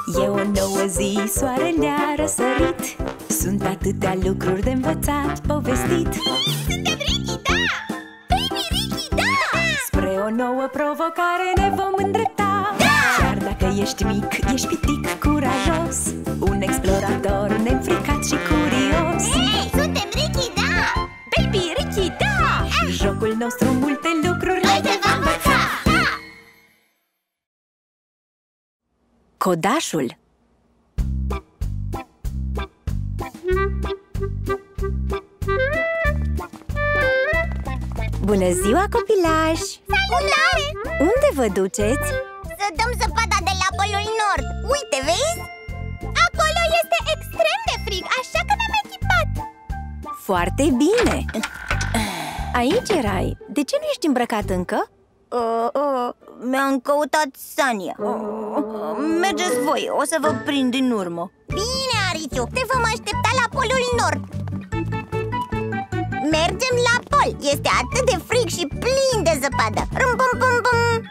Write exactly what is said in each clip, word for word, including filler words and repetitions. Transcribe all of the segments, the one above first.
E o nouă zi, soarele a răsărit. Sunt atâtea lucruri de învățat, povestit. Suntem Ricky, da! Baby Ricky, da! Spre o nouă provocare ne vom îndrepta, da! Chiar dacă ești mic, ești pitic curajos, un explorator neînfricat și curios. Hei, suntem Ricky, da! Baby Ricky, da! Ah! Jocul nostru multe lucruri Noi te vom învăța! Da! Codașul. Bună ziua, copilași! Salutare! Unde vă duceți? Să dăm zăpada de la Polul Nord. Uite, vezi? Acolo este extrem de frig, așa că ne-am echipat. Foarte bine! Aici erai. De ce nu ești îmbrăcat încă? Uh, uh, Mi-am căutat Sania. uh, Mergeți voi, o să vă prind din urmă. Bine, Ariciu, te vom aștepta la Polul Nord. Mergem la pol, este atât de frig și plin de zăpadă. Rum, pum, pum, pum.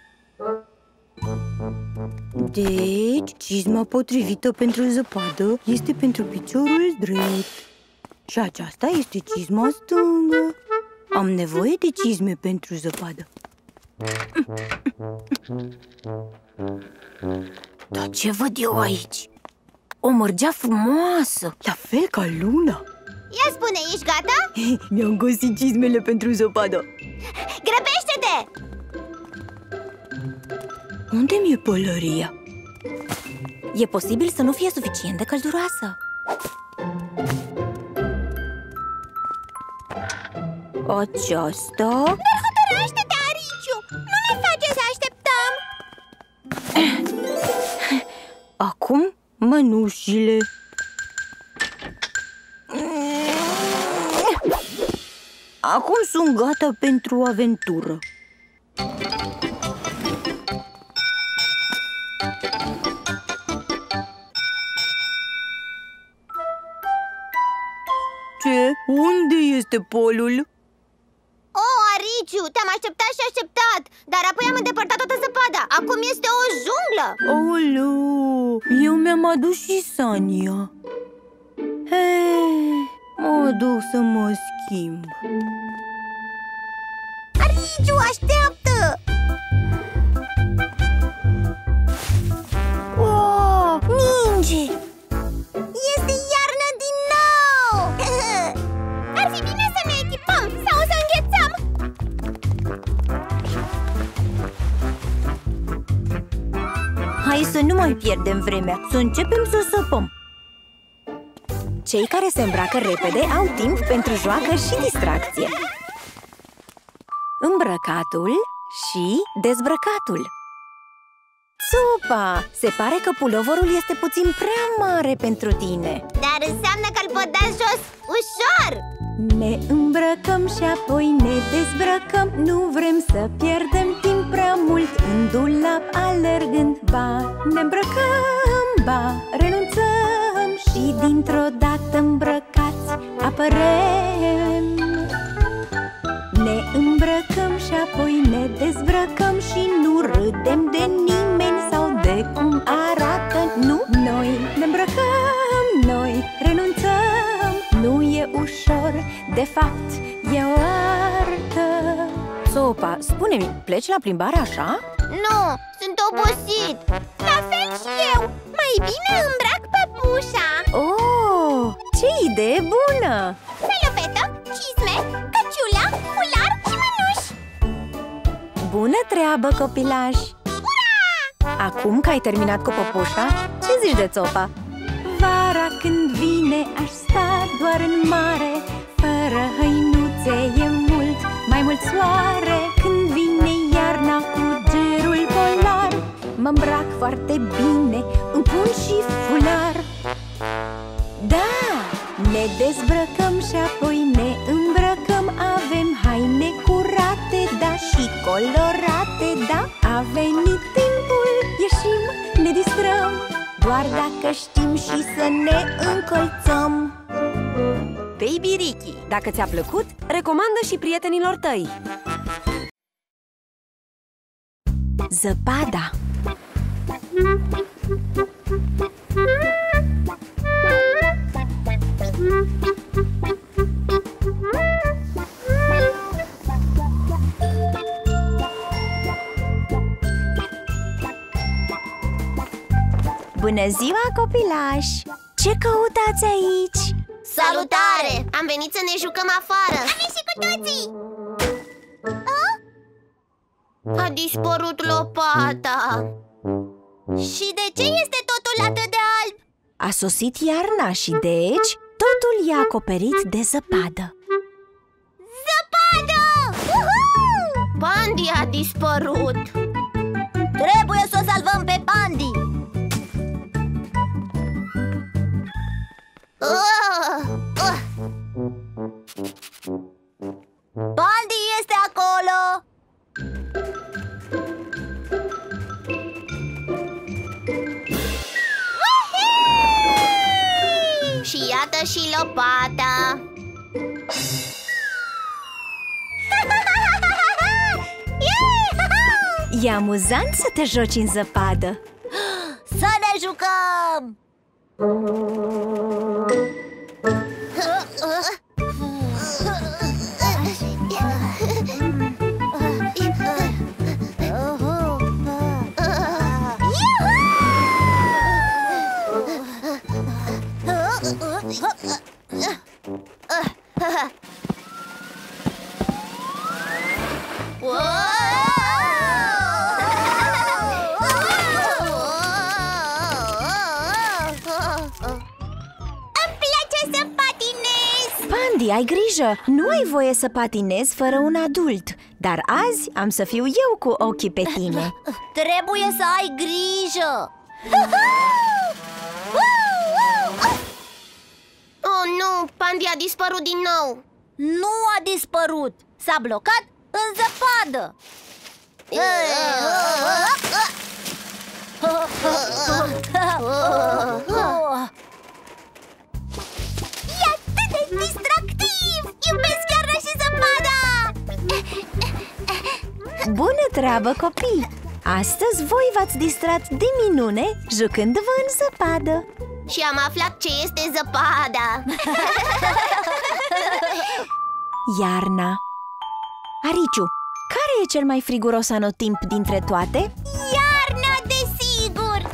Deci, cizma potrivită pentru zăpadă este pentru piciorul drept. Și aceasta este cizma stângă. Am nevoie de cizme pentru zăpadă. Dar ce văd eu aici? O mărgea frumoasă, la fel ca luna. Ia spune, ești gata? Mi-am găsit cizmele pentru zăpadă. Grăbește-te! Unde mi-e pălăria? E posibil să nu fie suficient de călduroasă. Aceasta? Dar hotărăște-te, Ariciu! Nu ne face să așteptăm! Acum mănușile. Acum sunt gata pentru aventură. Ce? Unde este polul? Oh, Ariciu, te-am așteptat și așteptat, dar apoi am îndepărtat toată zăpada. Acum este o junglă. Oleu, eu mi-am adus și Sania. Hei, mă duc să mă schimb. Ariciu, așteaptă! Oh, ninge! Este iarnă din nou! Ar fi bine să ne echipăm sau să înghețăm! Hai să nu mai pierdem vremea, să începem să săpăm. Cei care se îmbracă repede au timp pentru joacă și distracție. Îmbrăcatul și dezbrăcatul. Țupa! Se pare că puloverul este puțin prea mare pentru tine. Dar înseamnă că îl pot da jos ușor! Ne îmbrăcăm și apoi ne dezbrăcăm. Nu vrem să pierdem timp prea mult în dulap alergând. Ba ne îmbrăcăm, ba renunțăm și dintr-o dată îmbrăcați apărem. Ne îmbrăcăm și apoi ne dezbrăcăm și nu râdem de nimeni sau de cum arată. Nu, noi ne îmbrăcăm, noi renunțăm. Nu e ușor, de fapt e o artă. Țopa, spune-mi, pleci la plimbare așa? Nu, sunt obosit. La fel și eu. Mai bine îmbrac păpușa. Oh, ce idee bună! Salopetă, cizme, căciulă, fular și mănuși. Bună treabă, copilași! Ura! Acum că ai terminat cu păpușa, ce zici de țopa? Vara când vine aș sta doar în mare, fără hăinuțe e mult, mai mult soare. Când vine iarna cu gerul polar, mă-mbrac foarte bine, îmi pun și fular. Da, ne dezbrăcăm și apoi ne îmbrăcăm. Avem haine curate, da, și colorate, da. A venit timpul, ieșim, ne distrăm, doar dacă știm și să ne încolțăm. Baby Ricky, dacă ți-a plăcut, recomandă și prietenilor tăi. Zăpada. Bună ziua, copilași! Ce căutați aici? Salutare! Am venit să ne jucăm afară. Am ieșit cu toții! A dispărut lopata. Și de ce este totul atât de alb? A sosit iarna și deci totul e acoperit de zăpadă. Zăpadă! Uhu! Pandi a dispărut. Trebuie să o salvăm pe Pandi! uh, uh. Pandi este acolo! Și iată și lopata. E amuzant să te joci în zăpadă. Să ne jucăm! Pandi, ai grijă! Nu ai voie să patinezi fără un adult. Dar azi am să fiu eu cu ochii pe tine. Trebuie să ai grijă! Oh, nu! Pandi a dispărut din nou. Nu a dispărut! S-a blocat în zăpadă! E atât de distractiv! Iubesc iarna și zăpada! Bună treabă, copii! Astăzi voi v-ați distrat de minune jucându-vă în zăpadă. Și am aflat ce este zăpada. Iarna. Ariciu, care e cel mai friguros anotimp dintre toate? Iarna, desigur!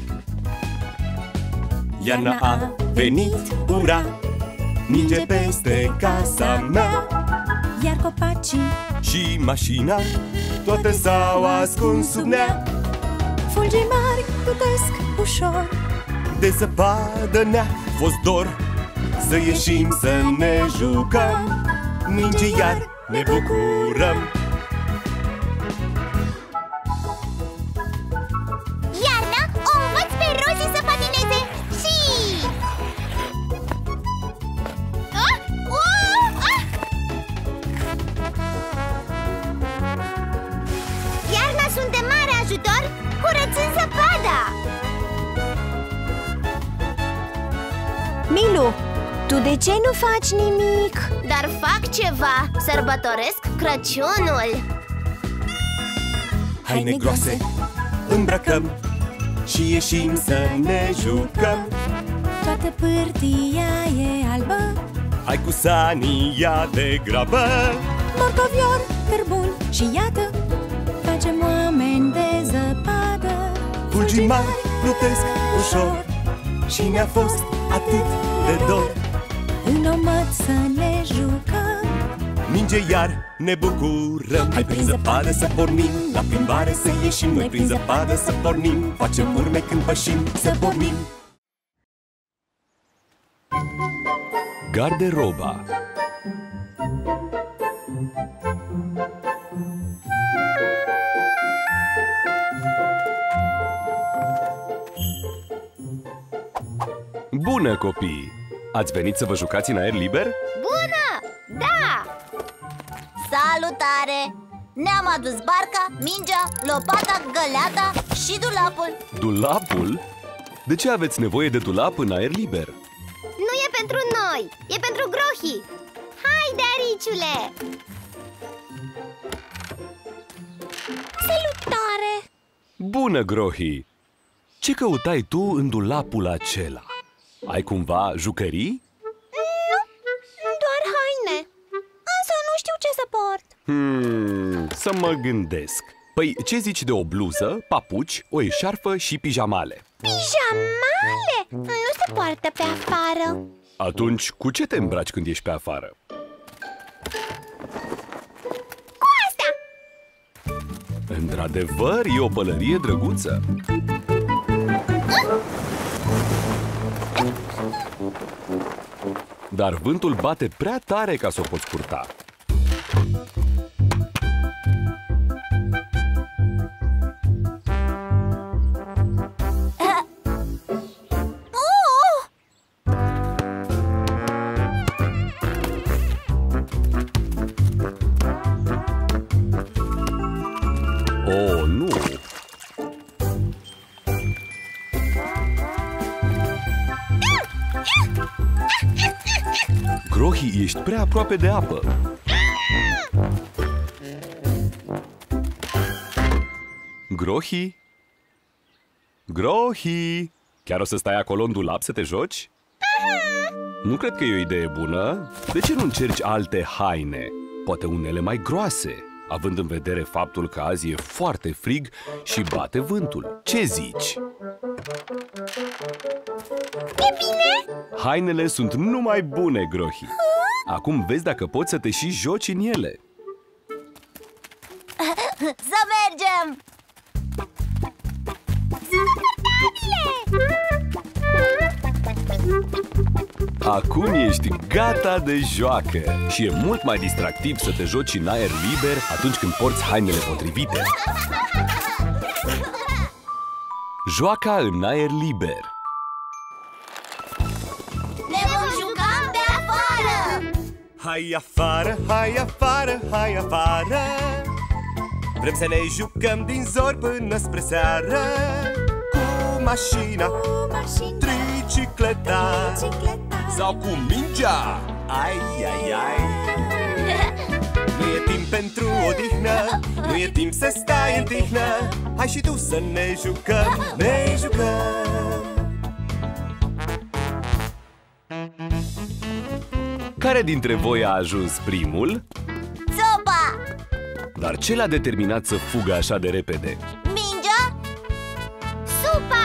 Iarna a venit, ura, ninge peste casa mea. Iar copacii Și mașina, toate s-au ascuns sub nea. fulgi mari plutesc ușor. De zăpadă ne-a fost dor să ieșim să ne jucăm. Ninge iar, ne bucurăm. Iarna o învăț pe Rosie să patineze și... Ah! Uh! Ah! Iarna sunt de mare ajutor curățând zăpada. Milu, tu de ce nu faci nimic? Dar fac ceva. Sărbătoresc Crăciunul. Haine groase îmbrăcăm și ieșim să ne jucăm. Toată pârtia e albă, Hai cu sania de grabă. morcovior, cărbun și iată, facem oameni de zăpadă. Fulgii mari plutesc ușor și ne-a fost atât de dor. În omăt să ne jucăm. Ninge iar, ne bucurăm. Hai prin zăpadă să pornim, la plimbare să ieșim. Noi prin zăpadă să pornim, facem urme când pășim, să pornim. Garderoba. Bună, copii! Ați venit să vă jucați în aer liber? Bună! Da! Salutare! Ne-am adus barca, mingea, lopata, găleata și dulapul. Dulapul? De ce aveți nevoie de dulap în aer liber? Nu e pentru noi, e pentru Grohi. Haide, Ariciule! Salutare! Bună, Grohi! Ce căutai tu în dulapul acela? Ai cumva jucării? Doar haine. Însă nu știu ce să port. Hmm, să mă gândesc. Păi, ce zici de o bluză, papuci, o eșarfă și pijamale? Pijamale? Nu se poartă pe afară. Atunci, cu ce te îmbraci când ești pe afară? Cu asta! Într-adevăr, e o pălărie drăguță. Dar vântul bate prea tare ca să o poți purta. Oh, nu! Grohi, ești prea aproape de apă. Grohi? Grohi! Chiar o să stai acolo în dulap să te joci? Nu cred că e o idee bună. De ce nu încerci alte haine? Poate unele mai groase, având în vedere faptul că azi e foarte frig și bate vântul. Ce zici? E bine? Hainele sunt numai bune, Grohi. Acum vezi dacă poți să te și joci în ele. Să mergem! Acum ești gata de joacă și e mult mai distractiv să te joci în aer liber atunci când porți hainele potrivite. Joaca în aer liber. Ne vom juca pe afară! Hai afară, hai afară, hai afară. Vrem să ne jucăm din zori până spre seară. Cu mașina, tricicleta sau cu mingea. Ai, ai, ai. Nu e timp pentru odihnă, nu e timp să stai în tihnă. Hai și tu să ne jucăm, ne jucăm. Care dintre voi a ajuns primul? Țopa! Dar ce l-a determinat să fugă așa de repede? Mingea? Supa!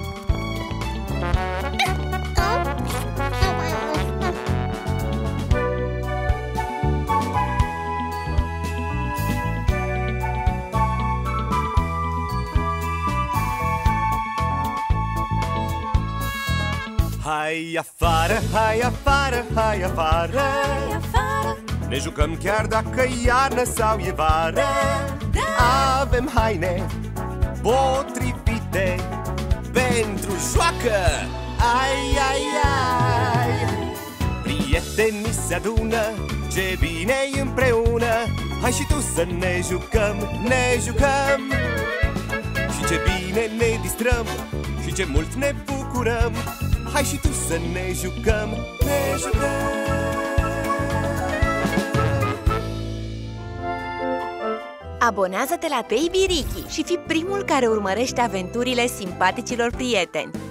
Hai afară, hai afară, hai afară, Hai afară, ne jucăm chiar dacă e iarnă sau e vară. Avem haine potrivite pentru joacă. Ai, ai, ai. Prietenii se adună, ce bine-i împreună. Hai și tu să ne jucăm, ne jucăm. Și ce bine ne distrăm, și ce mult ne bucurăm. Hai și tu să ne jucăm, ne jucăm. Abonează-te la Baby Ricky și fii primul care urmărește aventurile simpaticilor prieteni.